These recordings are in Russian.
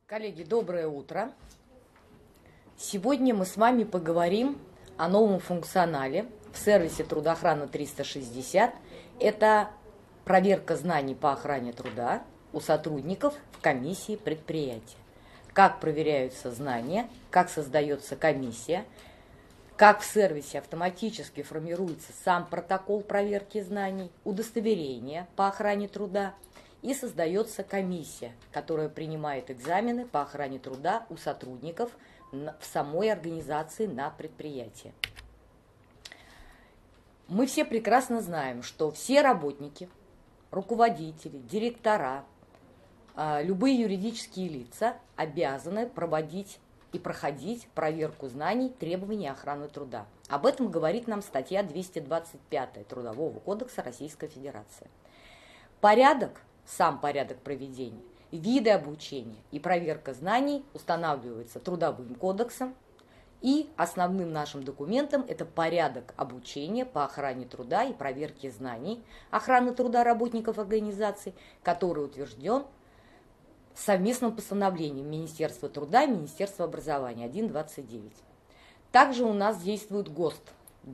Коллеги, доброе утро! Сегодня мы с вами поговорим о новом функционале в сервисе Трудохрана 360. Это проверка знаний по охране труда у сотрудников в комиссии предприятия. Как проверяются знания, как создается комиссия, как в сервисе автоматически формируется сам протокол проверки знаний, удостоверение по охране труда, и создается комиссия, которая принимает экзамены по охране труда у сотрудников в самой организации на предприятии. Мы все прекрасно знаем, что все работники, руководители, директора, любые юридические лица обязаны проводить и проходить проверку знаний требований охраны труда. Об этом говорит нам статья 225 Трудового кодекса Российской Федерации. Сам порядок проведения, виды обучения и проверка знаний устанавливается Трудовым кодексом, и основным нашим документом это порядок обучения по охране труда и проверке знаний охраны труда работников организаций, который утвержден совместным постановлением Министерства труда и Министерства образования 1.29. Также у нас действует ГОСТ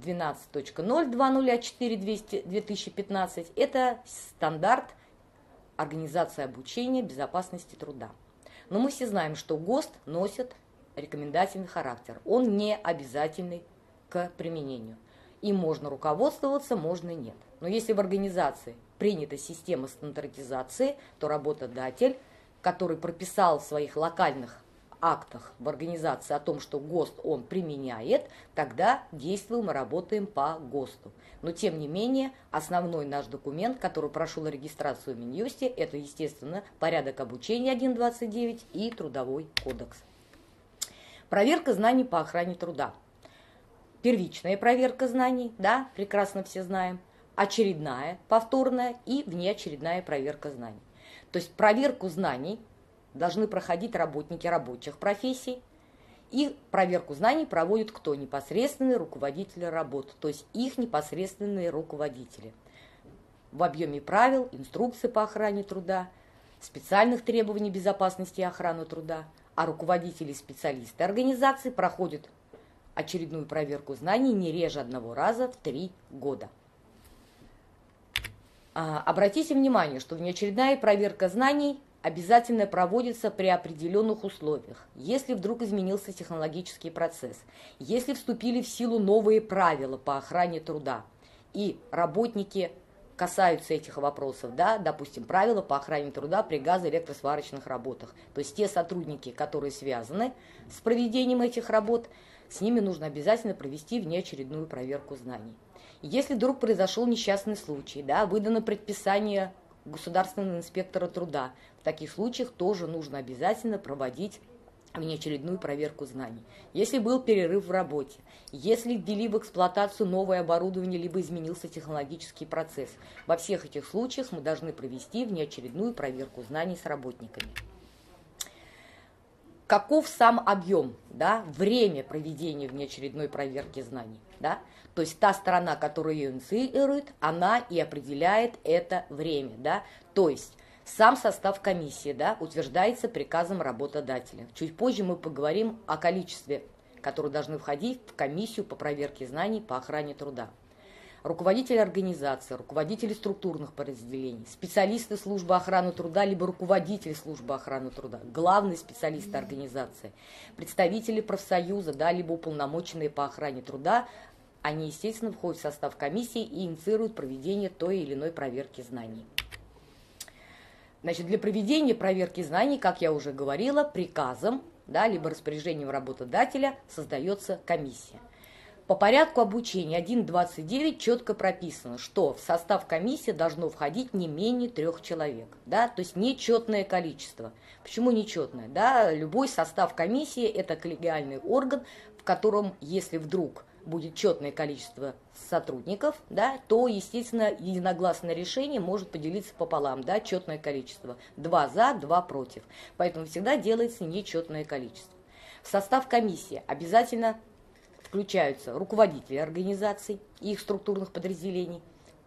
12.020А4-2015. Это стандарт Организации обучения безопасности труда. Но мы все знаем, что ГОСТ носит рекомендательный характер. Он не обязательный к применению. Им можно руководствоваться, можно нет. Но если в организации принята система стандартизации, то работодатель, который прописал в своих локальных актах в организации о том, что ГОСТ он применяет, тогда действуем и работаем по ГОСТу. Но тем не менее, основной наш документ, который прошел регистрацию в Минюсте, это, естественно, порядок обучения 1.29 и Трудовой кодекс. Проверка знаний по охране труда. Первичная проверка знаний, да, прекрасно все знаем, очередная, повторная и внеочередная проверка знаний. То есть проверку знаний должны проходить работники рабочих профессий, и проверку знаний проводит кто? Непосредственные руководители работы, то есть их непосредственные руководители. В объеме правил, инструкций по охране труда, специальных требований безопасности и охраны труда, а руководители и специалисты организации проходят очередную проверку знаний не реже одного раза в 3 года. Обратите внимание, что внеочередная проверка знаний обязательно проводится при определенных условиях. Если вдруг изменился технологический процесс, если вступили в силу новые правила по охране труда, и работники касаются этих вопросов, да, допустим, правила по охране труда при газоэлектросварочных работах, то есть те сотрудники, которые связаны с проведением этих работ, с ними нужно обязательно провести внеочередную проверку знаний. Если вдруг произошел несчастный случай, да, выдано предписание государственного инспектора труда, в таких случаях тоже нужно обязательно проводить внеочередную проверку знаний. Если был перерыв в работе, если ввели в эксплуатацию новое оборудование, либо изменился технологический процесс, во всех этих случаях мы должны провести внеочередную проверку знаний с работниками. Каков сам объем, да, время проведения внеочередной проверки знаний, да? То есть та сторона, которая ее инициирует, она и определяет это время, да? То есть сам состав комиссии, да, утверждается приказом работодателя. Чуть позже мы поговорим о количестве, которые должны входить в комиссию по проверке знаний по охране труда. Руководители организации, руководители структурных подразделений, специалисты службы охраны труда, либо руководители службы охраны труда, главные специалисты организации, представители профсоюза, да, либо уполномоченные по охране труда, они, естественно, входят в состав комиссии и инициируют проведение той или иной проверки знаний. Значит, для проведения проверки знаний, как я уже говорила, приказом, да, либо распоряжением работодателя создается комиссия. По порядку обучения 1.29 четко прописано, что в состав комиссии должно входить не менее 3 человек, да, то есть нечетное количество. Почему нечетное? Да, любой состав комиссии – это коллегиальный орган, в котором, если вдруг будет четное количество сотрудников, да, то, естественно, единогласное решение может поделиться пополам, да, четное количество. 2 за, 2 против. Поэтому всегда делается нечетное количество. В состав комиссии обязательно включаются руководители организаций и их структурных подразделений,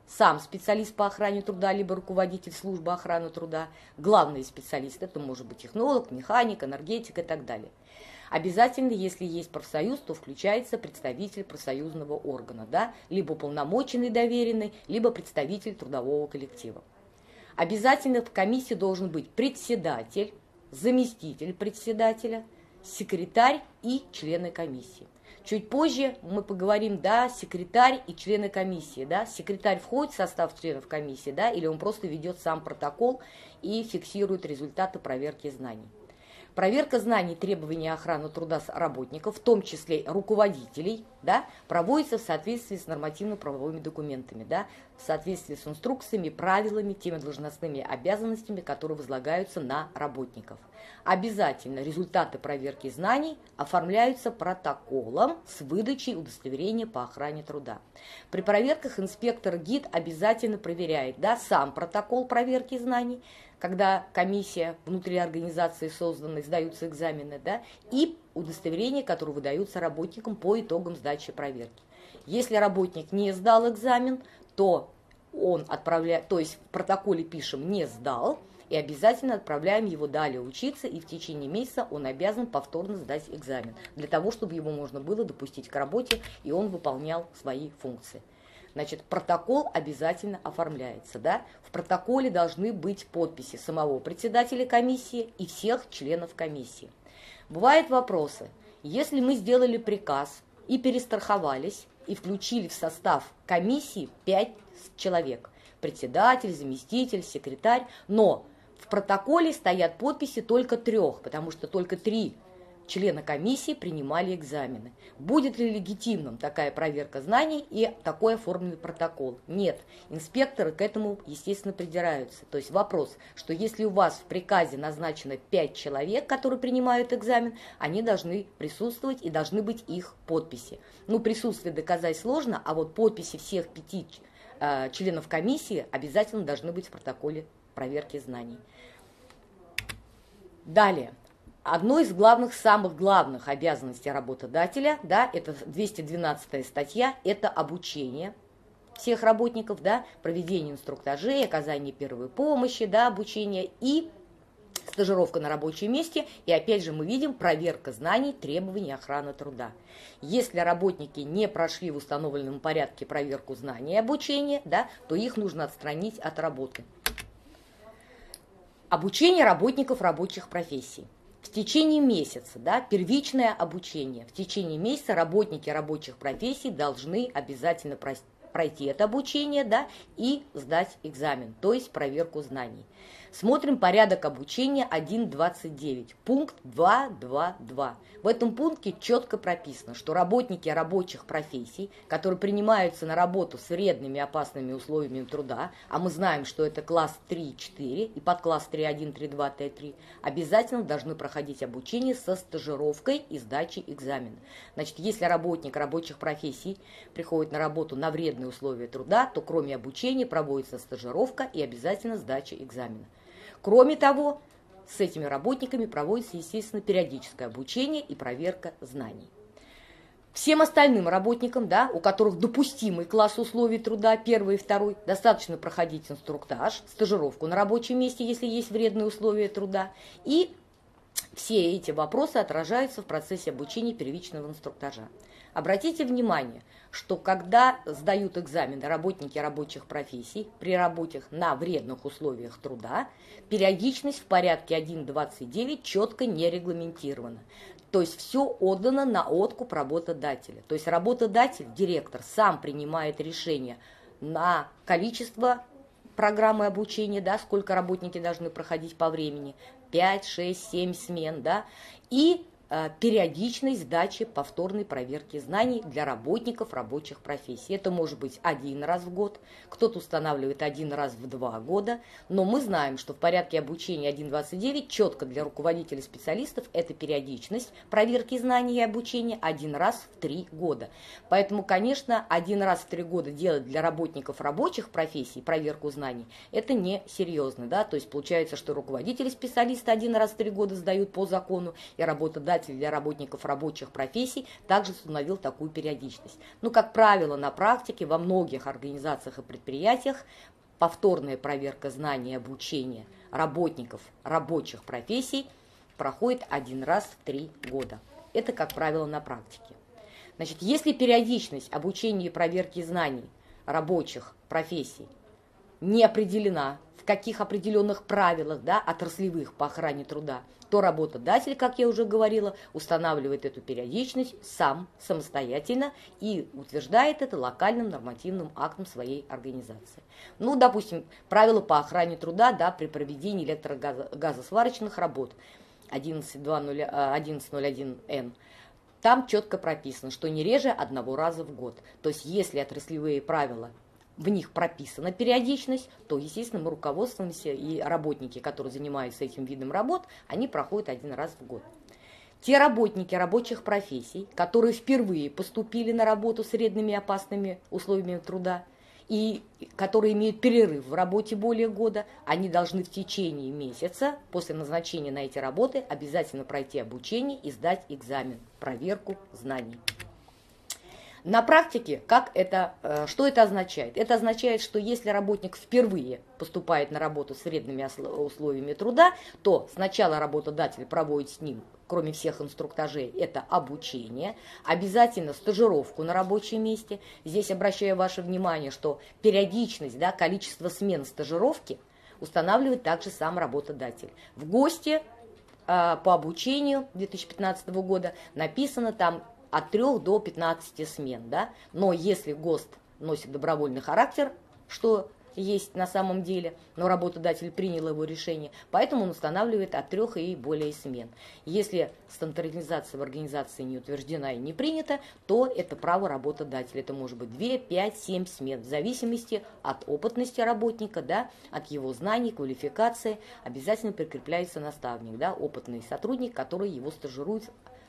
сам специалист по охране труда, либо руководитель службы охраны труда, главный специалист, это может быть технолог, механик, энергетик и так далее. Обязательно, если есть профсоюз, то включается представитель профсоюзного органа, да, либо уполномоченный доверенный, либо представитель трудового коллектива. Обязательно в комиссии должен быть председатель, заместитель председателя, секретарь и члены комиссии. Чуть позже мы поговорим, да, секретарь и члены комиссии, да, секретарь входит в состав членов комиссии, да, или он просто ведет сам протокол и фиксирует результаты проверки знаний. Проверка знаний требований охраны труда работников, в том числе руководителей, да, проводится в соответствии с нормативно-правовыми документами, да, в соответствии с инструкциями, правилами, теми должностными обязанностями, которые возлагаются на работников. Обязательно результаты проверки знаний оформляются протоколом с выдачей удостоверения по охране труда. При проверках инспектор ГИТ обязательно проверяет, да, сам протокол проверки знаний, когда комиссия внутри организации создана, сдаются экзамены, да, и удостоверения, которые выдаются работникам по итогам сдачи проверки. Если работник не сдал экзамен, то он отправляет, то есть в протоколе пишем «не сдал», и обязательно отправляем его далее учиться, и в течение месяца он обязан повторно сдать экзамен, для того, чтобы его можно было допустить к работе, и он выполнял свои функции. Значит, протокол обязательно оформляется, да? В протоколе должны быть подписи самого председателя комиссии и всех членов комиссии. Бывают вопросы. Если мы сделали приказ и перестраховались, и включили в состав комиссии 5 человек, председатель, заместитель, секретарь, но в протоколе стоят подписи только 3, потому что только 3 члена комиссии принимали экзамены. Будет ли легитимным такая проверка знаний и такой оформленный протокол? Нет. Инспекторы к этому, естественно, придираются. То есть вопрос, что если у вас в приказе назначено 5 человек, которые принимают экзамен, они должны присутствовать и должны быть их подписи. Ну, присутствие доказать сложно, а вот подписи всех 5 членов комиссии обязательно должны быть в протоколе проверки знаний. Далее. Одной из самых главных обязанностей работодателя, да, это 212 статья, это обучение всех работников, да, проведение инструктажей, оказание первой помощи, да, обучение и стажировка на рабочем месте. И опять же мы видим проверка знаний, требований охраны труда. Если работники не прошли в установленном порядке проверку знаний и обучения, да, то их нужно отстранить от работы. Обучение работников рабочих профессий. В течение месяца, да, первичное обучение. В течение месяца работники рабочих профессий должны обязательно пройти это обучение, да, и сдать экзамен, то есть проверку знаний. Смотрим порядок обучения 1.29, пункт 2.2.2. В этом пункте четко прописано, что работники рабочих профессий, которые принимаются на работу с вредными и опасными условиями труда, а мы знаем, что это класс 3.4 и подкласс 3.1, 3.2, Т3, обязательно должны проходить обучение со стажировкой и сдачей экзамена. Значит, если работник рабочих профессий приходит на работу на вредные условия труда, то кроме обучения проводится стажировка и обязательно сдача экзамена. Кроме того, с этими работниками проводится, естественно, периодическое обучение и проверка знаний. Всем остальным работникам, да, у которых допустимый класс условий труда, 1 и 2, достаточно проходить инструктаж, стажировку на рабочем месте, если есть вредные условия труда, и все эти вопросы отражаются в процессе обучения первичного инструктажа. Обратите внимание, что когда сдают экзамены работники рабочих профессий при работе на вредных условиях труда, периодичность в порядке 1.29 четко не регламентирована. То есть все отдано на откуп работодателя. То есть работодатель, директор, сам принимает решение на количество программы обучения, да, сколько работники должны проходить по времени, 5, 6, 7 смен, да, и периодичность сдачи повторной проверки знаний для работников рабочих профессий. Это может быть 1 раз в год, кто-то устанавливает 1 раз в 2 года, но мы знаем, что в порядке обучения 1.29 четко для руководителей специалистов это периодичность проверки знаний и обучения 1 раз в 3 года. Поэтому, конечно, 1 раз в 3 года делать для работников рабочих профессий проверку знаний, это не серьезно, да, то есть получается, что руководители специалисты 1 раз в 3 года сдают по закону, и работодатели работодатель для работников рабочих профессий также установил такую периодичность. Но, как правило, на практике во многих организациях и предприятиях повторная проверка знаний и обучения работников рабочих профессий проходит один раз в 3 года. Это, как правило, на практике. Значит, если периодичность обучения и проверки знаний рабочих профессий не определена, в каких определенных правилах, да, отраслевых по охране труда, то работодатель, как я уже говорила, устанавливает эту периодичность сам, самостоятельно и утверждает это локальным нормативным актом своей организации. Ну, допустим, правила по охране труда, да, при проведении электрогазосварочных работ 11.01Н. Там четко прописано, что не реже 1 раза в год. То есть, если отраслевые правила, в них прописана периодичность, то, естественно, мы руководствуемся, и работники, которые занимаются этим видом работ, они проходят 1 раз в год. Те работники рабочих профессий, которые впервые поступили на работу с вредными и опасными условиями труда, и которые имеют перерыв в работе более года, они должны в течение месяца после назначения на эти работы обязательно пройти обучение и сдать экзамен, проверку знаний. На практике, что это означает? Это означает, что если работник впервые поступает на работу с вредными условиями труда, то сначала работодатель проводит с ним, кроме всех инструктажей, это обучение, обязательно стажировку на рабочем месте. Здесь обращаю ваше внимание, что периодичность, да, количество смен стажировки устанавливает также сам работодатель. В ГОСТе по обучению 2015 года написано там от 3 до 15 смен, да? Но если ГОСТ носит добровольный характер, что есть на самом деле, но работодатель принял его решение, поэтому он устанавливает от 3 и более смен. Если стандартизация в организации не утверждена и не принята, то это право работодателя. Это может быть 2, 5, 7 смен, в зависимости от опытности работника, да, от его знаний, квалификации. Обязательно прикрепляется наставник, да, опытный сотрудник, который его стажирует,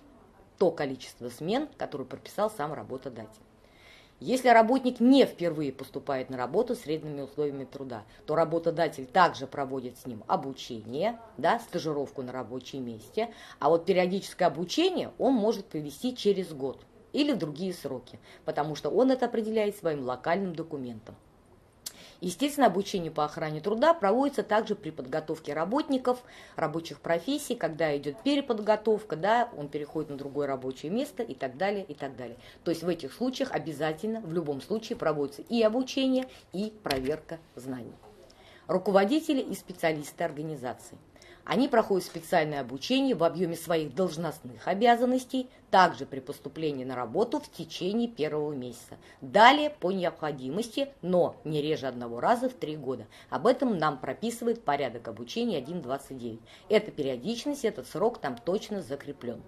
то количество смен, которое прописал сам работодатель. Если работник не впервые поступает на работу с вредными условиями труда, то работодатель также проводит с ним обучение, да, стажировку на рабочем месте, а вот периодическое обучение он может провести через год или в другие сроки, потому что он это определяет своим локальным документом. Естественно, обучение по охране труда проводится также при подготовке работников, рабочих профессий, когда идет переподготовка, да, он переходит на другое рабочее место и так далее, и так далее. То есть в этих случаях обязательно, в любом случае, проводится и обучение, и проверка знаний. Руководители и специалисты организации. Они проходят специальное обучение в объеме своих должностных обязанностей, также при поступлении на работу в течение 1 месяца. Далее по необходимости, но не реже 1 раза в 3 года. Об этом нам прописывает порядок обучения 1.29. Эта периодичность, этот срок там точно закреплен.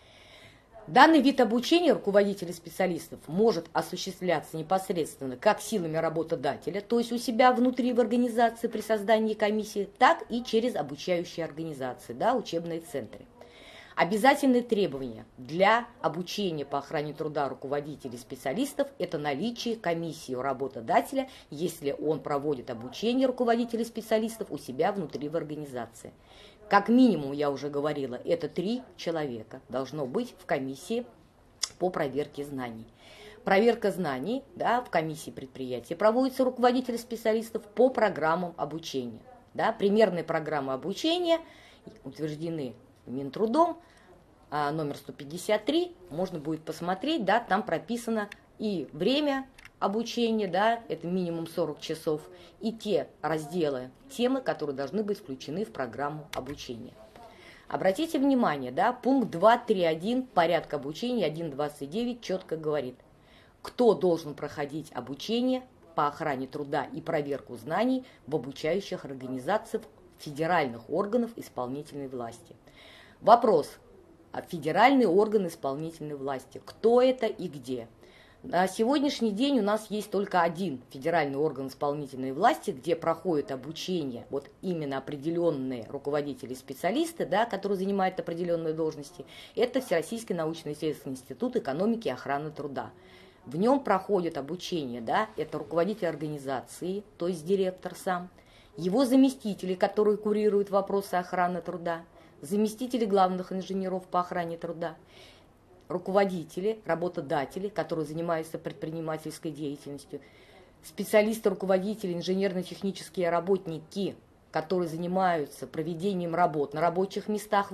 Данный вид обучения руководителей специалистов может осуществляться непосредственно как силами работодателя, то есть у себя внутри в организации при создании комиссии, так и через обучающие организации, да, учебные центры. Обязательные требования для обучения по охране труда руководителей специалистов – это наличие комиссии у работодателя, если он проводит обучение руководителей специалистов у себя внутри в организации. Как минимум, я уже говорила, это 3 человека должно быть в комиссии по проверке знаний. Проверка знаний, да, в комиссии предприятия проводится руководитель специалистов по программам обучения. Да, примерные программы обучения утверждены Минтрудом, номер 153, можно будет посмотреть, да, там прописано и время обучения, да, это минимум 40 часов, и те разделы, темы, которые должны быть включены в программу обучения. Обратите внимание, да, пункт 2.3.1 порядка обучения 1.29 четко говорит, кто должен проходить обучение по охране труда и проверку знаний в обучающих организациях федеральных органов исполнительной власти. Вопрос: федеральный орган исполнительной власти, кто это и где? На сегодняшний день у нас есть только один федеральный орган исполнительной власти, где проходит обучение вот именно определенные руководители, специалисты, да, которые занимают определенные должности. Это Всероссийский научно-исследовательский институт экономики и охраны труда. В нем проходит обучение, да, это руководитель организации, то есть директор сам, его заместители, которые курируют вопросы охраны труда, заместители главных инженеров по охране труда, руководители, работодатели, которые занимаются предпринимательской деятельностью, специалисты, руководители, инженерно-технические работники, которые занимаются проведением работ на рабочих местах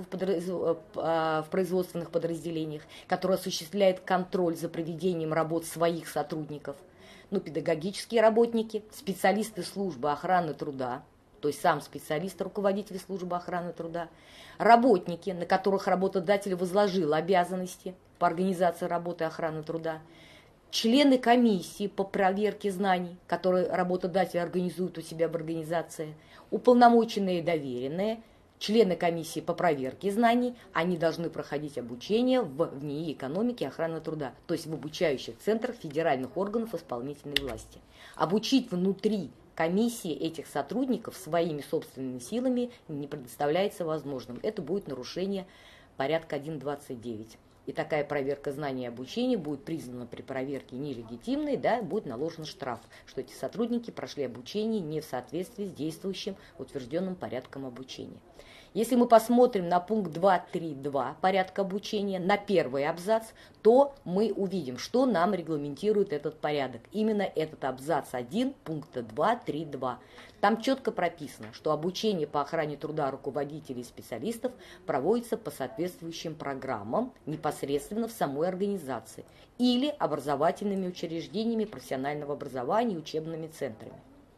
в производственных подразделениях, которые осуществляют контроль за проведением работ своих сотрудников, педагогические работники, специалисты службы охраны труда, то есть сам специалист, руководитель службы охраны труда, работники, на которых работодатель возложил обязанности по организации работы охраны труда, члены комиссии по проверке знаний, которые работодатель организует у себя в организации, уполномоченные и доверенные, члены комиссии по проверке знаний, они должны проходить обучение в НИИ экономики и охраны труда, то есть в обучающих центрах федеральных органов исполнительной власти. Обучить внутри комиссии этих сотрудников своими собственными силами не предоставляется возможным. Это будет нарушение порядка 1.29. И такая проверка знаний и обучения будет признана при проверке нелегитимной, будет наложен штраф, что эти сотрудники прошли обучение не в соответствии с действующим утвержденным порядком обучения. Если мы посмотрим на пункт 2.3.2 порядка обучения, на первый абзац, то мы увидим, что нам регламентирует этот порядок. Именно этот абзац 1 пункта 2.3.2. Там четко прописано, что обучение по охране труда руководителей и специалистов проводится по соответствующим программам непосредственно в самой организации или образовательными учреждениями профессионального образования и учебными центрами,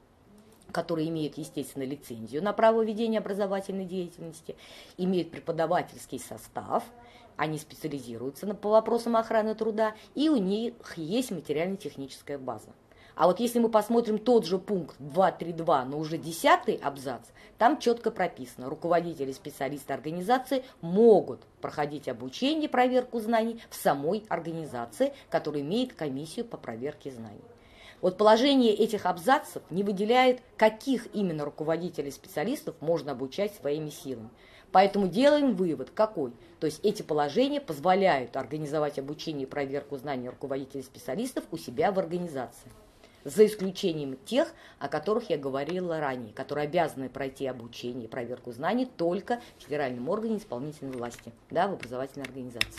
которые имеют, естественно, лицензию на право ведения образовательной деятельности, имеют преподавательский состав, они специализируются по вопросам охраны труда, и у них есть материально-техническая база. А вот если мы посмотрим тот же пункт 2.3.2, но уже 10-й абзац, там четко прописано, руководители, специалисты организации могут проходить обучение, проверку знаний в самой организации, которая имеет комиссию по проверке знаний. Вот положение этих абзацев не выделяет, каких именно руководителей специалистов можно обучать своими силами. Поэтому делаем вывод какой? То есть эти положения позволяют организовать обучение и проверку знаний руководителей специалистов у себя в организации. За исключением тех, о которых я говорила ранее, которые обязаны пройти обучение и проверку знаний только в федеральном органе исполнительной власти, в образовательной организации.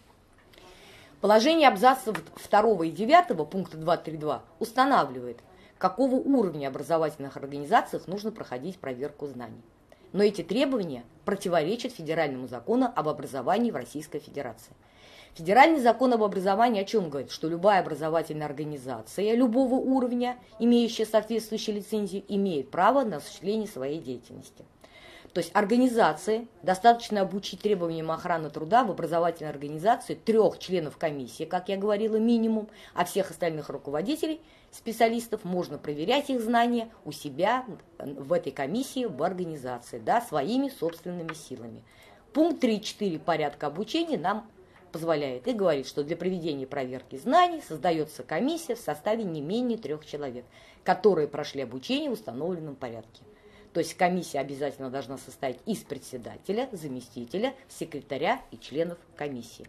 Положение абзацев 2 и 9 пункта 2.3.2 устанавливает, какого уровня образовательных организациях нужно проходить проверку знаний. Но эти требования противоречат федеральному закону об образовании в Российской Федерации. Федеральный закон об образовании о чем говорит? Что любая образовательная организация любого уровня, имеющая соответствующую лицензию, имеет право на осуществление своей деятельности. То есть организации достаточно обучить требованиям охраны труда в образовательной организации 3 членов комиссии, как я говорила, минимум, а всех остальных руководителей, специалистов можно проверять их знания у себя в этой комиссии, в организации, своими собственными силами. Пункт 3.4 порядка обучения нам позволяет и говорит, что для проведения проверки знаний создается комиссия в составе не менее 3 человек, которые прошли обучение в установленном порядке. То есть комиссия обязательно должна состоять из председателя, заместителя, секретаря и членов комиссии.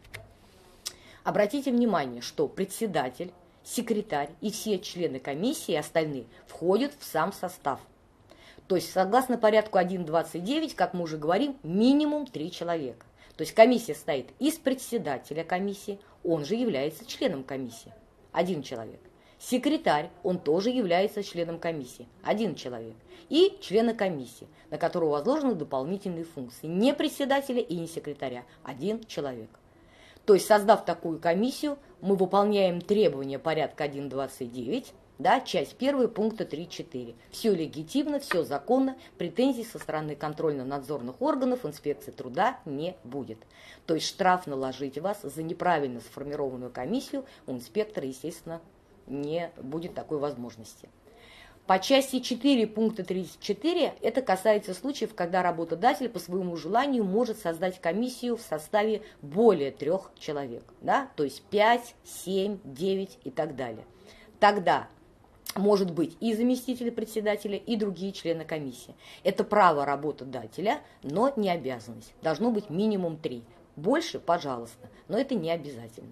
Обратите внимание, что председатель, секретарь и все члены комиссии и остальные входят в сам состав. То есть согласно порядку 1.29, как мы уже говорим, минимум 3 человека. То есть комиссия состоит из председателя комиссии, он же является членом комиссии, 1 человек. Секретарь, он тоже является членом комиссии, 1 человек. И члены комиссии, на которого возложены дополнительные функции, не председателя и не секретаря, 1 человек. То есть, создав такую комиссию, мы выполняем требования порядка 1.29, часть 1 пункта 3.4. Все легитимно, все законно, претензий со стороны контрольно-надзорных органов инспекции труда не будет. То есть штраф наложить вас за неправильно сформированную комиссию у инспектора, естественно, не будет такой возможности. По части 4 пункта 34 это касается случаев, когда работодатель по своему желанию может создать комиссию в составе более 3 человек, то есть 5, 7, 9 и так далее. Тогда может быть и заместитель председателя, и другие члены комиссии. Это право работодателя, но не обязанность. Должно быть минимум 3. Больше, пожалуйста, но это не обязательно.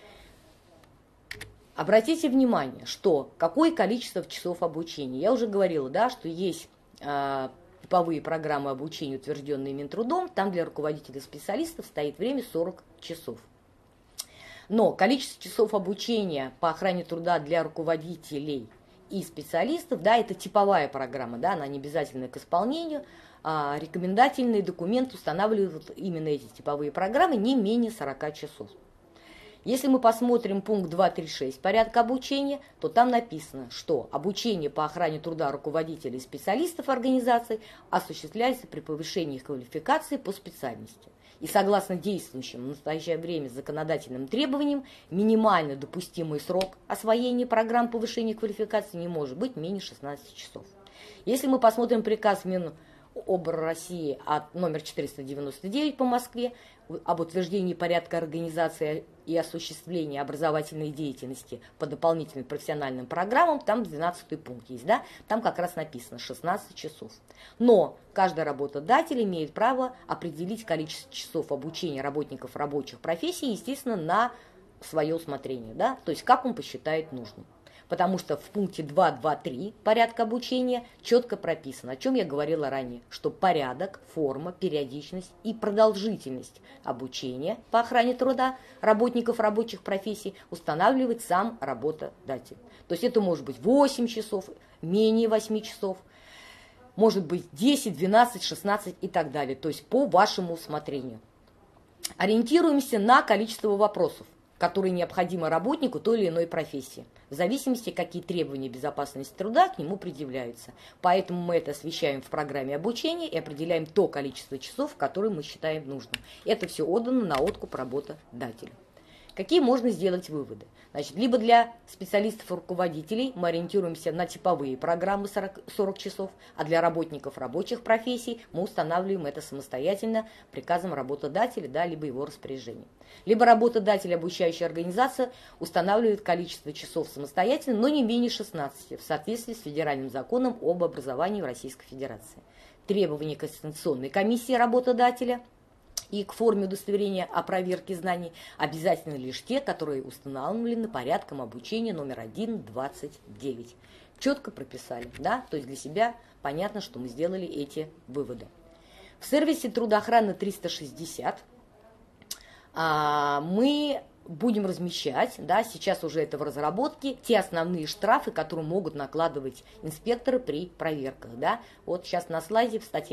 Обратите внимание, что какое количество часов обучения. Я уже говорила, что есть типовые программы обучения, утвержденные Минтрудом, там для руководителей и специалистов стоит время 40 часов. Но количество часов обучения по охране труда для руководителей и специалистов, да, это типовая программа, да, она не обязательна к исполнению, а рекомендательные документы устанавливают именно эти типовые программы не менее 40 часов. Если мы посмотрим пункт 2.3.6 порядка обучения, то там написано, что обучение по охране труда руководителей и специалистов организаций осуществляется при повышении их квалификации по специальности. И согласно действующим в настоящее время законодательным требованиям, минимально допустимый срок освоения программ повышения квалификации не может быть менее 16 часов. Если мы посмотрим приказ Минобр России от номер 499 по Москве об утверждении порядка организации и осуществления образовательной деятельности по дополнительным профессиональным программам, там 12 пункт есть, да, там как раз написано 16 часов. Но каждый работодатель имеет право определить количество часов обучения работников рабочих профессий, естественно, на свое усмотрение, да, то есть как он посчитает нужным. Потому что в пункте 2.2.3 порядка обучения четко прописано, о чем я говорила ранее, что порядок, форма, периодичность и продолжительность обучения по охране труда работников рабочих профессий устанавливает сам работодатель. То есть это может быть 8 часов, менее 8 часов, может быть 10, 12, 16 и так далее, то есть по вашему усмотрению. Ориентируемся на количество вопросов, которые необходимы работнику той или иной профессии, в зависимости, какие требования безопасности труда к нему предъявляются. Поэтому мы это освещаем в программе обучения и определяем то количество часов, которые мы считаем нужным. Это все отдано на откуп работодателю. Какие можно сделать выводы? Значит, либо для специалистов и руководителей мы ориентируемся на типовые программы 40 часов, а для работников рабочих профессий мы устанавливаем это самостоятельно приказом работодателя, да, либо его распоряжением. Либо работодатель, обучающая организация, устанавливает количество часов самостоятельно, но не менее 16, в соответствии с федеральным законом об образовании в Российской Федерации. Требования Конституционной комиссии работодателя и к форме удостоверения о проверке знаний обязательны лишь те, которые установлены порядком обучения номер 1.29. Четко прописали, да, то есть для себя понятно, что мы сделали эти выводы. В сервисе трудоохраны 360 мы будем размещать, да, сейчас уже это в разработке, те основные штрафы, которые могут накладывать инспекторы при проверках, да. Вот сейчас на слайде в статье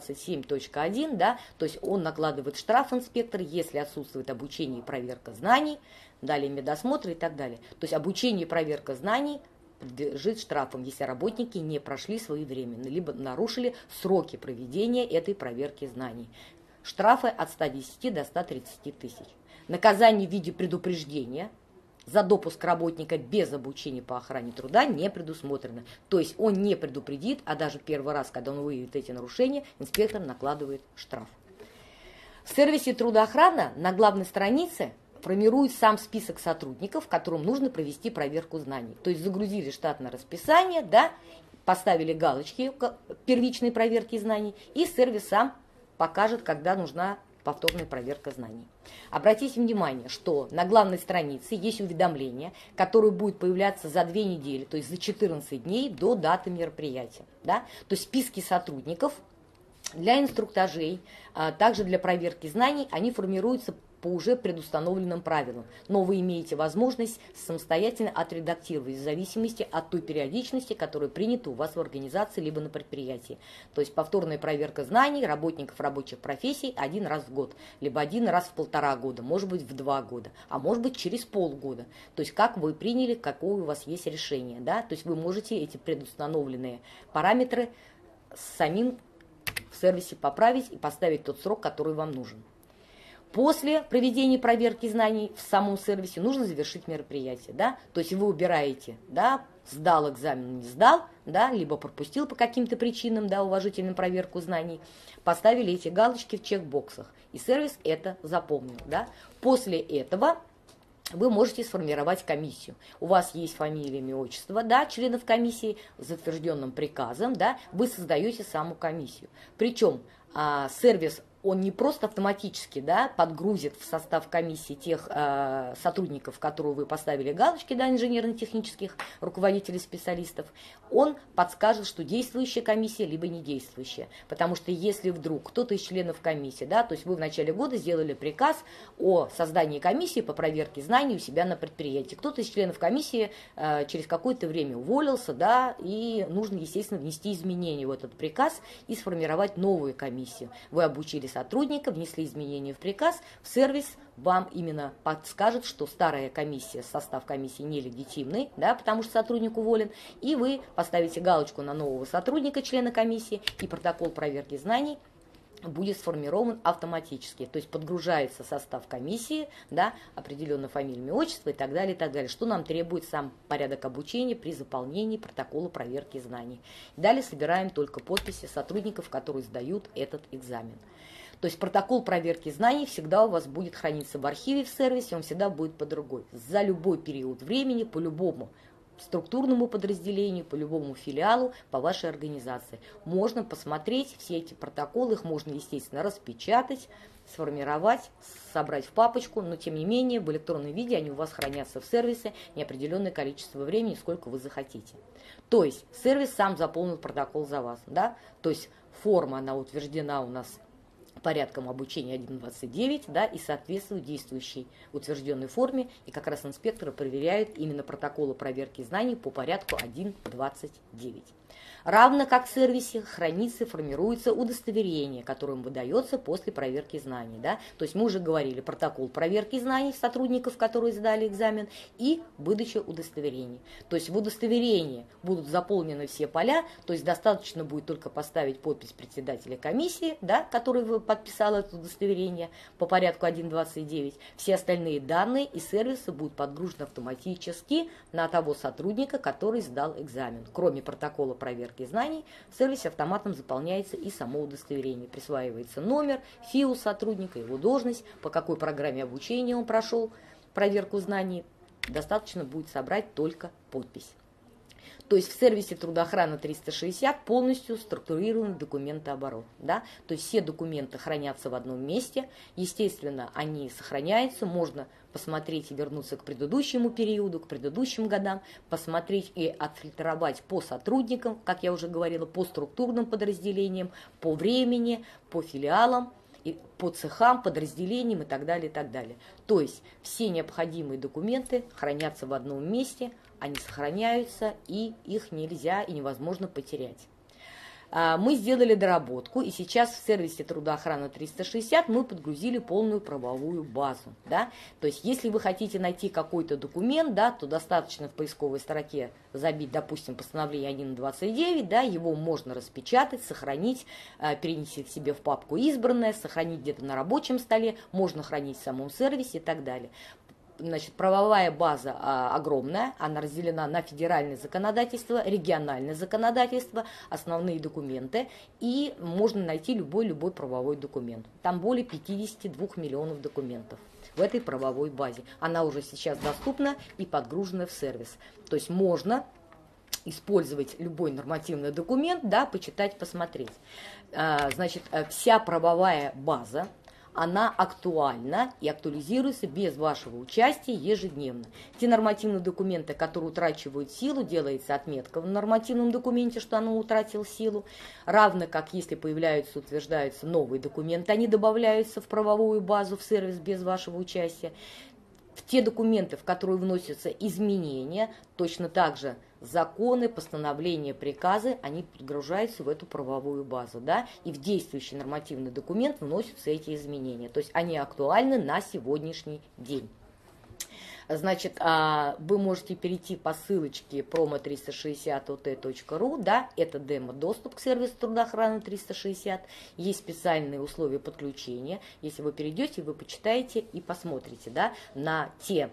527.1, да, то есть он накладывает штраф инспектор, если отсутствует обучение и проверка знаний, далее медосмотр и так далее. То есть обучение и проверка знаний подлежит штрафам, если работники не прошли своевременно, либо нарушили сроки проведения этой проверки знаний. Штрафы от 110 до 130 тысяч. Наказание в виде предупреждения за допуск работника без обучения по охране труда не предусмотрено. То есть он не предупредит, а даже первый раз, когда он выявит эти нарушения, инспектор накладывает штраф. В сервисе трудоохрана на главной странице формирует сам список сотрудников, которым нужно провести проверку знаний. То есть загрузили штатное расписание, да, поставили галочки первичной проверки знаний, и сервис сам покажет, когда нужна повторная проверка знаний. Обратите внимание, что на главной странице есть уведомление, которое будет появляться за 2 недели, то есть за 14 дней до даты мероприятия. Да? То есть списки сотрудников для инструктажей, также для проверки знаний, они формируются по уже предустановленным правилам. Но вы имеете возможность самостоятельно отредактировать в зависимости от той периодичности, которая принята у вас в организации либо на предприятии. То есть повторная проверка знаний работников рабочих профессий 1 раз в год, либо 1 раз в 1,5 года, может быть в 2 года, а может быть через полгода. То есть как вы приняли, какое у вас есть решение. Да? То есть вы можете эти предустановленные параметры самим в сервисе поправить и поставить тот срок, который вам нужен. После проведения проверки знаний в самом сервисе нужно завершить мероприятие, да, то есть вы убираете, да, сдал экзамен, не сдал, да, либо пропустил по каким-то причинам, да, уважительную проверку знаний, поставили эти галочки в чекбоксах, и сервис это запомнил, да. После этого вы можете сформировать комиссию. У вас есть фамилия, имя, отчество, да, членов комиссии, затвержденным приказом, да, вы создаете саму комиссию. Причем сервис он не просто автоматически, да, подгрузит в состав комиссии тех сотрудников, которые вы поставили галочки, да, инженерно-технических руководителей, специалистов, он подскажет, что действующая комиссия, либо не действующая. Потому что если вдруг кто-то из членов комиссии, да, то есть вы в начале года сделали приказ о создании комиссии по проверке знаний у себя на предприятии, кто-то из членов комиссии через какое-то время уволился, да, и нужно, естественно, внести изменения в этот приказ и сформировать новую комиссию. Вы обучили сотрудника, внесли изменения в приказ, в сервис вам именно подскажет, что старая комиссия, состав комиссии нелегитимный, да, потому что сотрудник уволен, и вы поставите галочку на нового сотрудника, члена комиссии, и протокол проверки знаний будет сформирован автоматически, то есть подгружается состав комиссии, да, определенно фамилия, имя, отчество и так далее, что нам требует сам порядок обучения при заполнении протокола проверки знаний. Далее собираем только подписи сотрудников, которые сдают этот экзамен. То есть протокол проверки знаний всегда у вас будет храниться в архиве в сервисе, он всегда будет под рукой. За любой период времени, по любому структурному подразделению, по любому филиалу, по вашей организации. Можно посмотреть все эти протоколы, их можно, естественно, распечатать, сформировать, собрать в папочку, но тем не менее в электронном виде они у вас хранятся в сервисе неопределенное количество времени, сколько вы захотите. То есть сервис сам заполнил протокол за вас, да? То есть форма, она утверждена у нас порядком обучения 1.29, да, и соответствует действующей утвержденной форме, и как раз инспекторы проверяют именно протоколы проверки знаний по порядку 1.29. Равно как в сервисе хранится, формируется удостоверение, которое им выдается после проверки знаний. Да? То есть мы уже говорили протокол проверки знаний сотрудников, которые сдали экзамен, и выдача удостоверений. То есть в удостоверении будут заполнены все поля, то есть достаточно будет только поставить подпись председателя комиссии, да, который подписал это удостоверение по порядку 1.29. Все остальные данные из сервиса будут подгружены автоматически на того сотрудника, который сдал экзамен. Кроме протокола проверки знаний, в сервисе автоматом заполняется и само удостоверение. Присваивается номер, ФИУ сотрудника, его должность, по какой программе обучения он прошел проверку знаний. Достаточно будет собрать только подпись. То есть в сервисе трудоохраны 360 полностью структурирован документооборот. Да? То есть все документы хранятся в одном месте. Естественно, они сохраняются. Можно посмотреть и вернуться к предыдущему периоду, к предыдущим годам, посмотреть и отфильтровать по сотрудникам, как я уже говорила, по структурным подразделениям, по времени, по филиалам, и по цехам, подразделениям и так далее, и так далее. То есть все необходимые документы хранятся в одном месте, они сохраняются, и их нельзя и невозможно потерять. Мы сделали доработку, и сейчас в сервисе трудоохраны 360 мы подгрузили полную правовую базу. Да? То есть если вы хотите найти какой-то документ, да, то достаточно в поисковой строке забить, допустим, постановление 1.29, да, его можно распечатать, сохранить, перенести к себе в папку «Избранное», сохранить где-то на рабочем столе, можно хранить в самом сервисе и так далее. Значит, правовая база огромная, она разделена на федеральное законодательство, региональное законодательство, основные документы, и можно найти любой правовой документ. Там более 52 миллионов документов в этой правовой базе. Она уже сейчас доступна и подгружена в сервис. То есть можно использовать любой нормативный документ, да, почитать, посмотреть. Значит, вся правовая база, она актуальна и актуализируется без вашего участия ежедневно. Те нормативные документы, которые утрачивают силу, делается отметка в нормативном документе, что оно утратило силу. Равно как если появляются, утверждаются новые документы, они добавляются в правовую базу, в сервис без вашего участия. В те документы, в которые вносятся изменения, точно так же законы, постановления, приказы, они подгружаются в эту правовую базу, да, и в действующий нормативный документ вносятся эти изменения. То есть они актуальны на сегодняшний день. Значит, вы можете перейти по ссылочке promo360ot.ru, да, это демо-доступ к сервису трудоохраны 360, есть специальные условия подключения. Если вы перейдете, вы почитаете и посмотрите, да, на те,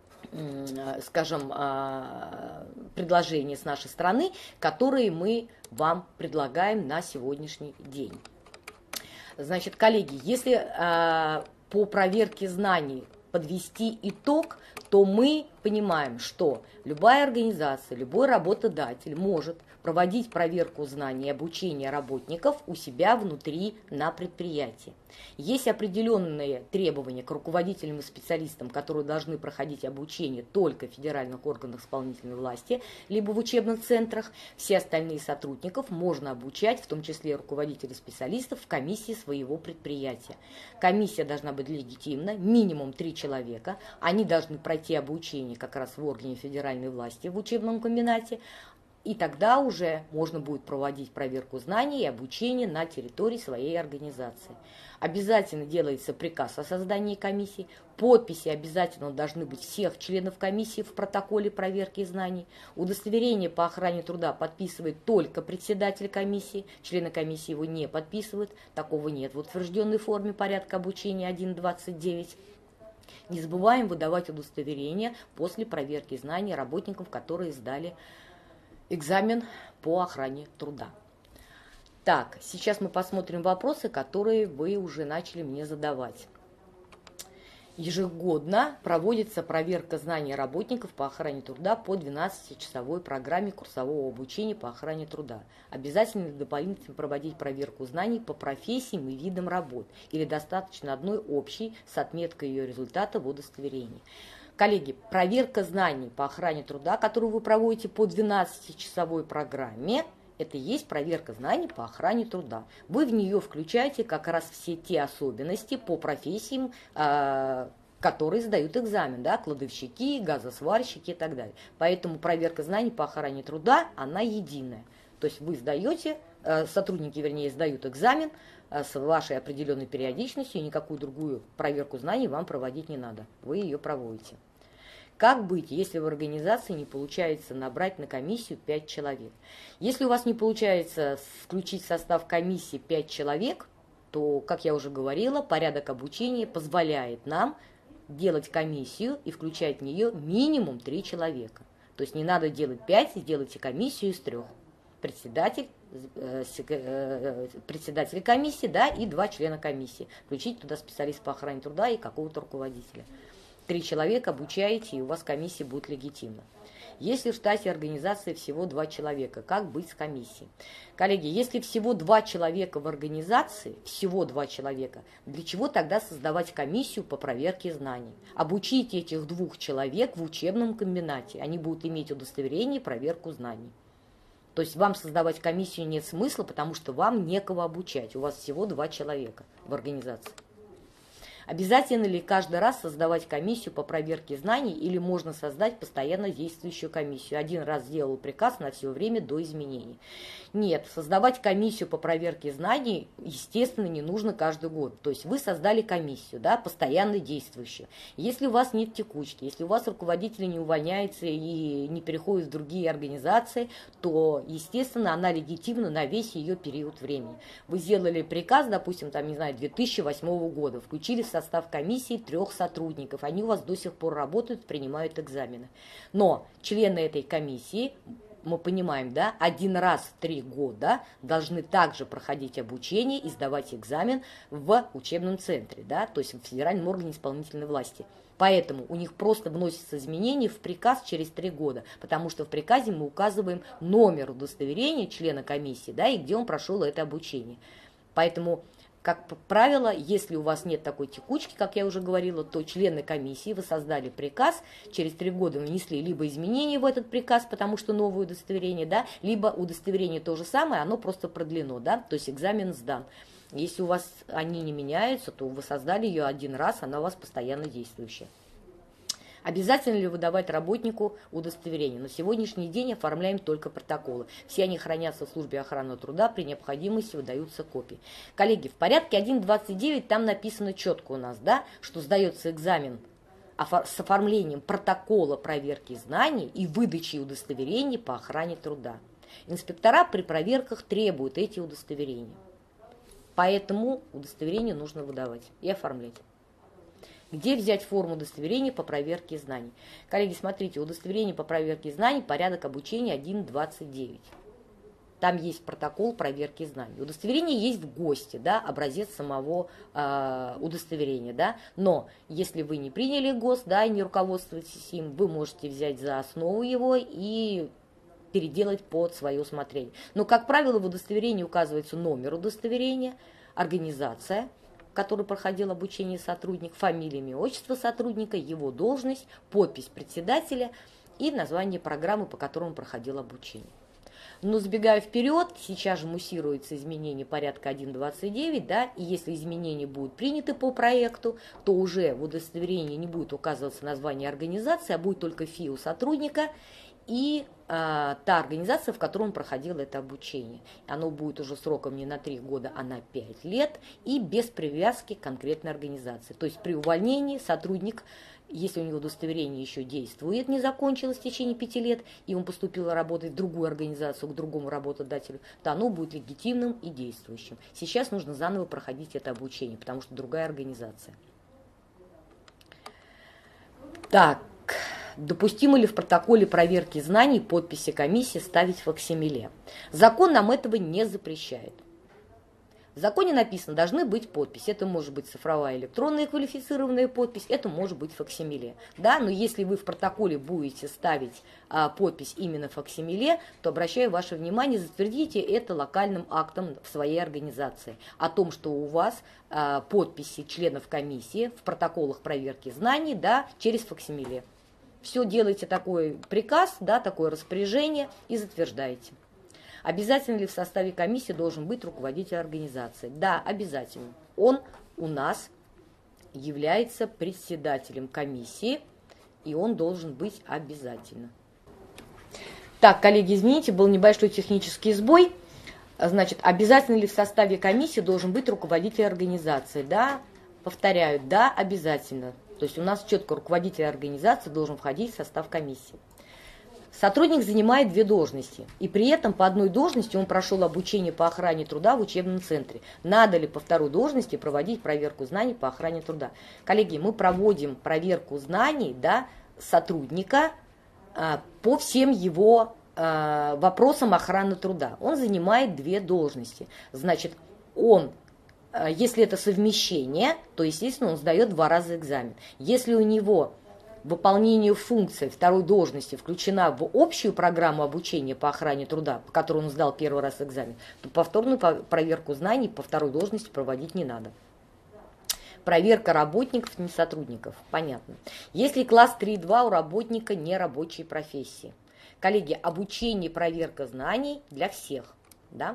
скажем, предложения с нашей стороны, которые мы вам предлагаем на сегодняшний день. Значит, коллеги, если по проверке знаний подвести итог, то мы понимаем, что любая организация, любой работодатель может проводить проверку знаний и обучения работников у себя внутри на предприятии. Есть определенные требования к руководителям и специалистам, которые должны проходить обучение только в федеральных органах исполнительной власти, либо в учебных центрах. Все остальные сотрудников можно обучать, в том числе руководителей и специалистов, в комиссии своего предприятия. Комиссия должна быть легитимна, минимум 3 человека. Они должны пройти обучение как раз в органе федеральной власти, в учебном комбинате. И тогда уже можно будет проводить проверку знаний и обучения на территории своей организации. Обязательно делается приказ о создании комиссии. Подписи обязательно должны быть всех членов комиссии в протоколе проверки знаний. Удостоверение по охране труда подписывает только председатель комиссии. Члены комиссии его не подписывают. Такого нет в утвержденной форме порядка обучения 1.29. Не забываем выдавать удостоверения после проверки знаний работникам, которые сдали экзамен по охране труда. Так, сейчас мы посмотрим вопросы, которые вы уже начали мне задавать. Ежегодно проводится проверка знаний работников по охране труда по 12-часовой программе курсового обучения по охране труда. Обязательно дополнительно проводить проверку знаний по профессиям и видам работ, или достаточно одной общей с отметкой ее результата в удостоверении. Коллеги, проверка знаний по охране труда, которую вы проводите по 12-часовой программе, это и есть проверка знаний по охране труда. Вы в нее включаете как раз все те особенности по профессиям, которые сдают экзамен, да, кладовщики, газосварщики и так далее. Поэтому проверка знаний по охране труда, она единая. То есть вы сдаете, сотрудники, вернее, сдают экзамен с вашей определенной периодичностью, и никакую другую проверку знаний вам проводить не надо. Вы ее проводите. Как быть, если в организации не получается набрать на комиссию 5 человек? Если у вас не получается включить в состав комиссии 5 человек, то, как я уже говорила, порядок обучения позволяет нам делать комиссию и включать в нее минимум 3 человека. То есть не надо делать 5, сделайте комиссию из 3. Председатель комиссии, да, и 2 члена комиссии. Включите туда специалиста по охране труда и какого-то руководителя. 3 человека обучаете, и у вас комиссия будет легитимна. Если в штате организации всего 2 человека, как быть с комиссией? Коллеги, если всего 2 человека в организации, всего 2 человека, для чего тогда создавать комиссию по проверке знаний? Обучите этих 2 человек в учебном комбинате. Они будут иметь удостоверение и проверку знаний. То есть вам создавать комиссию нет смысла, потому что вам некого обучать. У вас всего 2 человека в организации. Обязательно ли каждый раз создавать комиссию по проверке знаний, или можно создать постоянно действующую комиссию? Один раз сделал приказ на все время до изменений. Нет, создавать комиссию по проверке знаний, естественно, не нужно каждый год. То есть вы создали комиссию, да, постоянно действующую. Если у вас нет текучки, если у вас руководитель не увольняется и не переходит в другие организации, то, естественно, она легитимна на весь ее период времени. Вы сделали приказ, допустим, там, не знаю, 2008 года, включили в состав комиссии 3 сотрудников. Они у вас до сих пор работают, принимают экзамены. Но члены этой комиссии, мы понимаем, да, 1 раз в 3 года должны также проходить обучение и сдавать экзамен в учебном центре, да, то есть в федеральном органе исполнительной власти. Поэтому у них просто вносятся изменения в приказ через 3 года, потому что в приказе мы указываем номер удостоверения члена комиссии, да, и где он прошел это обучение. Поэтому, как правило, если у вас нет такой текучки, как я уже говорила, то члены комиссии, вы создали приказ, через 3 года внесли либо изменения в этот приказ, потому что новое удостоверение, да, либо удостоверение то же самое, оно просто продлено, да, то есть экзамен сдан. Если у вас они не меняются, то вы создали ее 1 раз, она у вас постоянно действующая. Обязательно ли выдавать работнику удостоверение? На сегодняшний день оформляем только протоколы. Все они хранятся в службе охраны труда, при необходимости выдаются копии. Коллеги, в порядке 1.29 там написано четко у нас, да, что сдается экзамен с оформлением протокола проверки знаний и выдачей удостоверений по охране труда. Инспектора при проверках требуют эти удостоверения. Поэтому удостоверение нужно выдавать и оформлять. Где взять форму удостоверения по проверке знаний? Коллеги, смотрите, удостоверение по проверке знаний, порядок обучения 1.29. Там есть протокол проверки знаний. Удостоверение есть в ГОСТе, да, образец самого удостоверения, да, но если вы не приняли ГОСТ, да, и не руководствуетесь им, вы можете взять за основу его и переделать под свое усмотрение. Но, как правило, в удостоверении указывается номер удостоверения, организация, в которой проходил обучение сотрудник, фамилия, имя, отчество сотрудника, его должность, подпись председателя и название программы, по которой он проходил обучение. Но сбегая вперед, сейчас же муссируется изменение порядка 1.29, да, и если изменения будут приняты по проекту, то уже в удостоверении не будет указываться название организации, а будет только ФИО сотрудника и та организация, в которой он проходил это обучение. Оно будет уже сроком не на 3 года, а на 5 лет и без привязки к конкретной организации. То есть при увольнении сотрудник, если у него удостоверение еще действует, не закончилось в течение 5 лет, и он поступил работать в другую организацию, к другому работодателю, то оно будет легитимным и действующим. Сейчас нужно заново проходить это обучение, потому что другая организация. Так, допустимо ли в протоколе проверки знаний подписи комиссии ставить факсимиле? Закон нам этого не запрещает. В законе написано, должны быть подписи. Это может быть цифровая электронная квалифицированная подпись, это может быть факсимиле. Да? Но если вы в протоколе будете ставить подпись именно факсимиле, то, обращаю ваше внимание, затвердите это локальным актом в своей организации. О том, что у вас подписи членов комиссии в протоколах проверки знаний, да, через факсимиле. Все делайте такой приказ, да, такое распоряжение и затверждаете. Обязательно ли в составе комиссии должен быть руководитель организации? Да, обязательно. Он у нас является председателем комиссии, и он должен быть обязательно. Так, коллеги, извините, был небольшой технический сбой. Значит, обязательно ли в составе комиссии должен быть руководитель организации? Да, повторяю, да, обязательно. То есть у нас четко руководитель организации должен входить в состав комиссии. Сотрудник занимает 2 должности, и при этом по одной должности он прошел обучение по охране труда в учебном центре. Надо ли по второй должности проводить проверку знаний по охране труда? Коллеги, мы проводим проверку знаний, да, сотрудника по всем его вопросам охраны труда. Он занимает 2 должности. Значит, он, если это совмещение, то, естественно, он сдает 2 раза экзамен. Если у него выполнение функции второй должности включена в общую программу обучения по охране труда, по которой он сдал 1 раз экзамен, то повторную проверку знаний по второй должности проводить не надо. Проверка работников, не сотрудников. Понятно. Если класс 3.2 у работника не рабочей профессии. Коллеги, обучение, проверка знаний для всех. Да?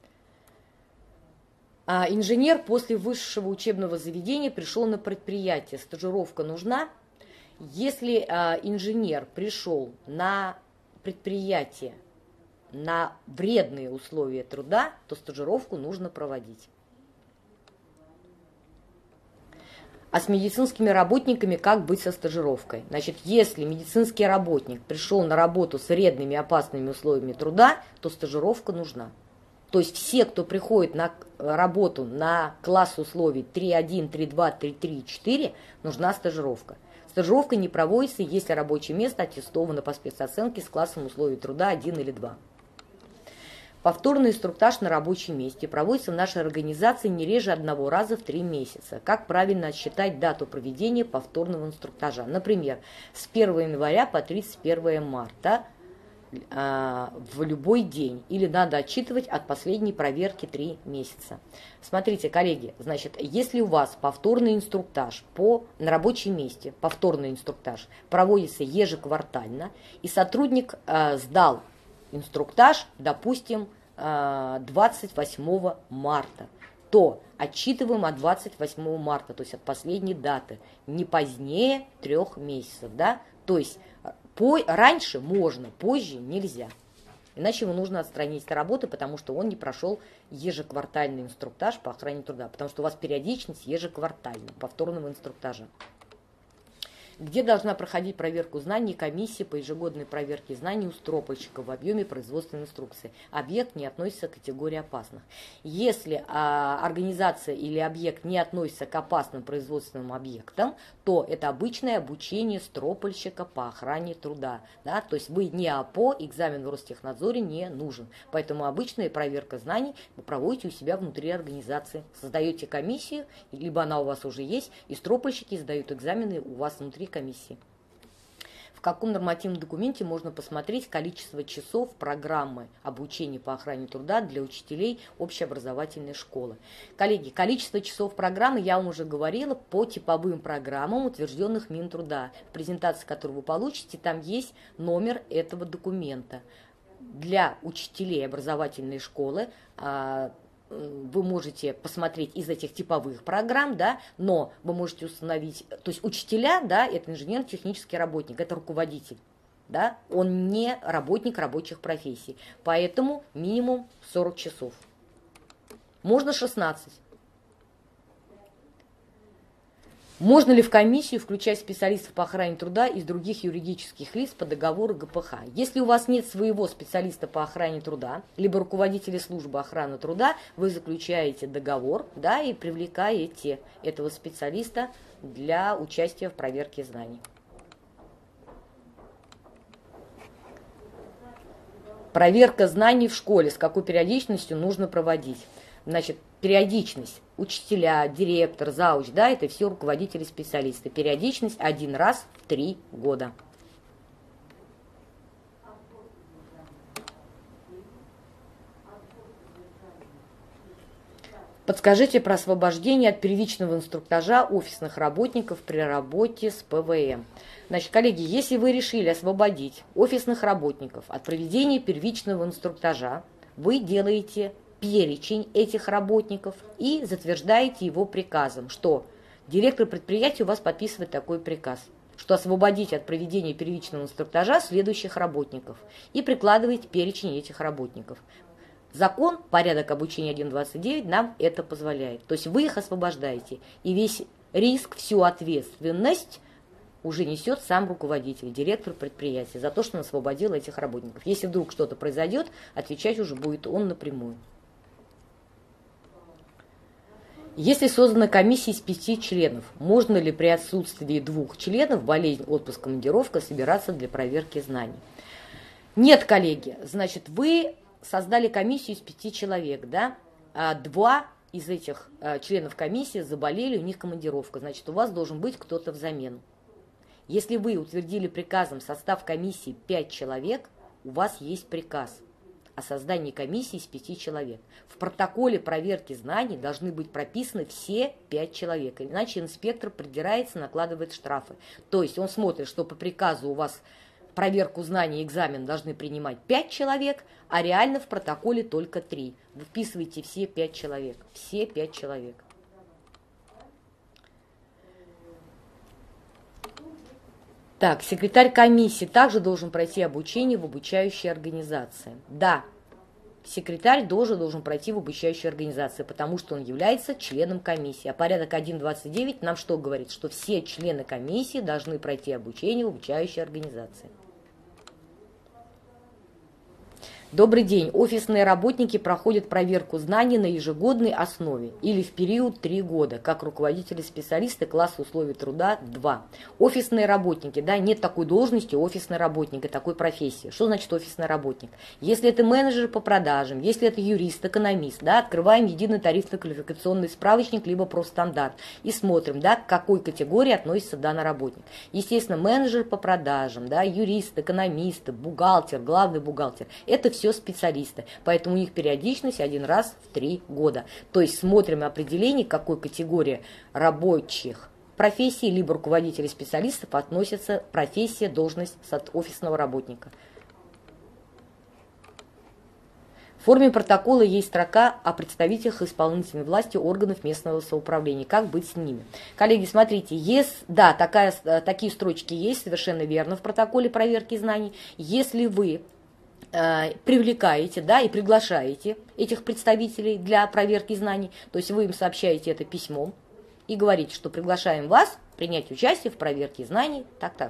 Инженер после высшего учебного заведения пришел на предприятие. Стажировка нужна? Если инженер пришел на предприятие на вредные условия труда, то стажировку нужно проводить. А с медицинскими работниками как быть со стажировкой? Значит, если медицинский работник пришел на работу с вредными и опасными условиями труда, то стажировка нужна. То есть все, кто приходит на работу на класс условий 3.1, 3.2, 3.3, 4, нужна стажировка. Стажировка не проводится, если рабочее место аттестовано по спецоценке с классом условий труда 1 или 2. Повторный инструктаж на рабочем месте проводится в нашей организации не реже 1 раза в 3 месяца. Как правильно отсчитать дату проведения повторного инструктажа? Например, с 1 января по 31 марта в любой день. Или надо отчитывать от последней проверки 3 месяца. Смотрите, коллеги, значит, если у вас повторный инструктаж на рабочем месте, повторный инструктаж проводится ежеквартально, и сотрудник сдал инструктаж, допустим, 28 марта, то отчитываем от 28 марта, то есть от последней даты, не позднее 3 месяцев, да, то есть раньше можно, позже нельзя. Иначе ему нужно отстранить с работы, потому что он не прошел ежеквартальный инструктаж по охране труда, потому что у вас периодичность ежеквартальная, повторного инструктажа. где должна проходить проверку знаний комиссия по ежегодной проверке знаний у стропольщика в объеме производственной инструкции. Объект не относится к категории опасных. Если организация или объект не относится к опасным производственным объектам, то это обычное обучение стропольщика по охране труда. Да? То есть вы не АПО, экзамен в Ростехнадзоре не нужен. Поэтому обычная проверка знаний вы проводите у себя внутри организации. Создаете комиссию, либо она у вас уже есть, и стропольщики сдают экзамены у вас внутри комиссии. В каком нормативном документе можно посмотреть количество часов программы обучения по охране труда для учителей общеобразовательной школы? Коллеги, количество часов программы, я вам уже говорила, по типовым программам, утвержденных Минтруда. В презентации, которую вы получите, там есть номер этого документа. Для учителей образовательной школы вы можете посмотреть из этих типовых программ, да, но вы можете установить, то есть учителя, да, это инженер-технический работник, это руководитель, да, он не работник рабочих профессий, поэтому минимум 40 часов. Можно 16. Можно ли в комиссию включать специалистов по охране труда из других юридических лиц по договору ГПХ? Если у вас нет своего специалиста по охране труда, либо руководителя службы охраны труда, вы заключаете договор, да, и привлекаете этого специалиста для участия в проверке знаний. Проверка знаний в школе. С какой периодичностью нужно проводить? Значит, периодичность. Учителя, директор, зауч, да, это все руководители, специалисты. Периодичность 1 раз в 3 года. Подскажите про освобождение от первичного инструктажа офисных работников при работе с ПВМ. Значит, коллеги, если вы решили освободить офисных работников от проведения первичного инструктажа, вы делаете перечень этих работников и затверждаете его приказом, что директор предприятия у вас подписывает такой приказ, что освободить от проведения первичного инструктажа следующих работников и прикладываете перечень этих работников. Закон, порядок обучения 1.29 нам это позволяет. То есть вы их освобождаете, и весь риск, всю ответственность уже несет сам руководитель, директор предприятия за то, что он освободил этих работников. Если вдруг что-то произойдет, отвечать уже будет он напрямую. Если создана комиссия из 5 членов, можно ли при отсутствии 2 членов, болезнь, отпуск, командировка, собираться для проверки знаний? Нет, коллеги, значит, вы создали комиссию из 5 человек, да, а 2 из этих членов комиссии заболели, у них командировка, значит, у вас должен быть кто-то взамен. Если вы утвердили приказом состав комиссии 5 человек, у вас есть приказ о создании комиссии из 5 человек. В протоколе проверки знаний должны быть прописаны все 5 человек, иначе инспектор придирается, накладывает штрафы. То есть он смотрит, что по приказу у вас проверку знаний и экзамен должны принимать 5 человек, а реально в протоколе только 3. Вы вписываете все 5 человек. Все 5 человек. Так, секретарь комиссии также должен пройти обучение в обучающей организации. Да, секретарь должен пройти в обучающей организации, потому что он является членом комиссии. А порядок 1.29 нам что говорит? Что все члены комиссии должны пройти обучение в обучающей организации. Добрый день. Офисные работники проходят проверку знаний на ежегодной основе или в период 3 года, как руководители-специалисты класса условий труда 2. Офисные работники, да, нет такой должности офисный работник и такой профессии. Что значит офисный работник? Если это менеджер по продажам, если это юрист, экономист, да, открываем единый тарифно-квалификационный справочник либо профстандарт и смотрим, да, к какой категории относится данный работник. Естественно, менеджер по продажам, да, юрист, экономист, бухгалтер, главный бухгалтер – это все специалисты, поэтому у них периодичность 1 раз в 3 года. То есть смотрим определение, к какой категории рабочих профессий либо руководителей специалистов относится профессия, должность офисного работника. В форме протокола есть строка о представителях исполнительной власти органов местного самоуправления. Как быть с ними? Коллеги, смотрите, да, такие строчки есть, совершенно верно, в протоколе проверки знаний. Если вы привлекаете, да, и приглашаете этих представителей для проверки знаний, то есть вы им сообщаете это письмом и говорите, что приглашаем вас принять участие в проверке знаний,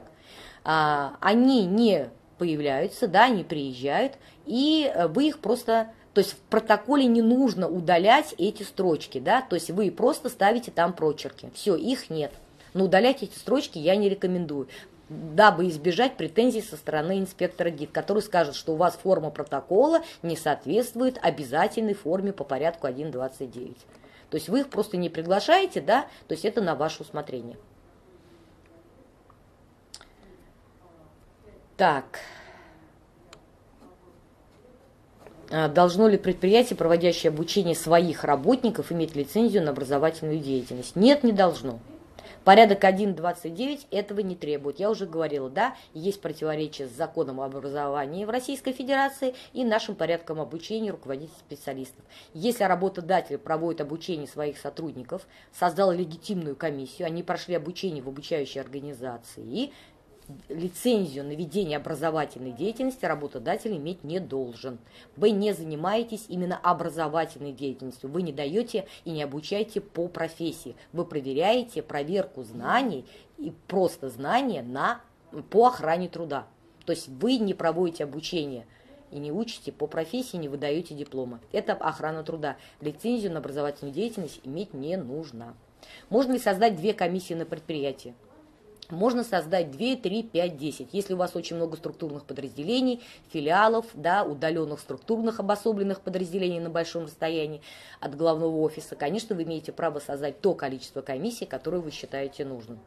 они не появляются, да, не приезжают, и вы их просто, то есть в протоколе не нужно удалять эти строчки, да, то есть вы просто ставите там прочерки, все, их нет. Но удалять эти строчки я не рекомендую, дабы избежать претензий со стороны инспектора ГИД, который скажет, что у вас форма протокола не соответствует обязательной форме по порядку 1.29. То есть вы их просто не приглашаете, да, то есть это на ваше усмотрение. Так. Должно ли предприятие, проводящее обучение своих работников, иметь лицензию на образовательную деятельность? Нет, не должно. Порядок 1.29 этого не требует. Я уже говорила, да, есть противоречие с законом об образовании в Российской Федерации и нашим порядком обучения руководителей специалистов. Если работодатель проводит обучение своих сотрудников, создал легитимную комиссию, они прошли обучение в обучающей организации, и лицензию на ведение образовательной деятельности работодатель иметь не должен. Вы не занимаетесь именно образовательной деятельностью. Вы не даете и не обучаете по профессии. Вы проверяете проверку знаний и просто знания по охране труда. То есть вы не проводите обучение и не учите по профессии, не выдаете дипломы. Это охрана труда. Лицензию на образовательную деятельность иметь не нужно. Можно ли создать 2 комиссии на предприятии? Можно создать 2, 3, 5, 10. Если у вас очень много структурных подразделений, филиалов, да, удаленных структурных обособленных подразделений на большом расстоянии от главного офиса, конечно, вы имеете право создать то количество комиссий, которое вы считаете нужным.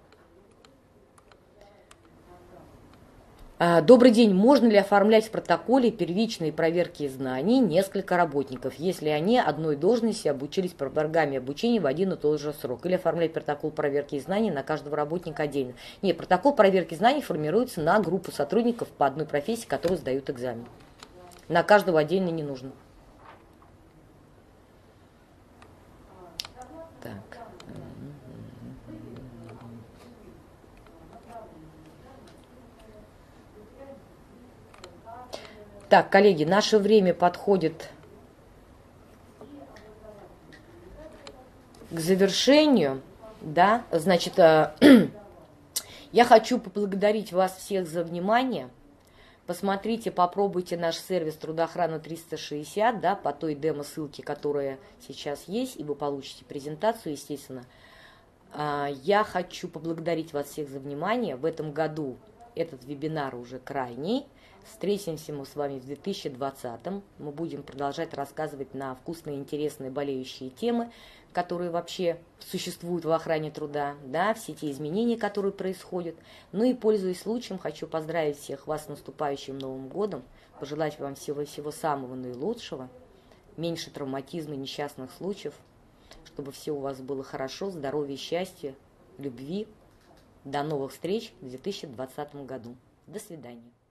Добрый день. Можно ли оформлять в протоколе первичные проверки знаний несколько работников, если они одной должности обучились по программе обучения в один и тот же срок? Или оформлять протокол проверки знаний на каждого работника отдельно? Нет, протокол проверки знаний формируется на группу сотрудников по одной профессии, которые сдают экзамен. На каждого отдельно не нужно. Так. Так, коллеги, наше время подходит к завершению, да, значит, я хочу поблагодарить вас всех за внимание. Посмотрите, попробуйте наш сервис Трудоохрана 360, да, по той демо-ссылке, которая сейчас есть, и вы получите презентацию, естественно. Я хочу поблагодарить вас всех за внимание. В этом году этот вебинар уже крайний. Встретимся мы с вами в 2020-м. Мы будем продолжать рассказывать на вкусные, интересные, болеющие темы, которые вообще существуют в охране труда, да, все те изменения, которые происходят. Ну и, пользуясь случаем, хочу поздравить всех вас с наступающим Новым годом, пожелать вам всего-всего самого наилучшего, меньше травматизма и несчастных случаев, чтобы все у вас было хорошо, здоровья, счастья, любви. До новых встреч в 2020 году. До свидания.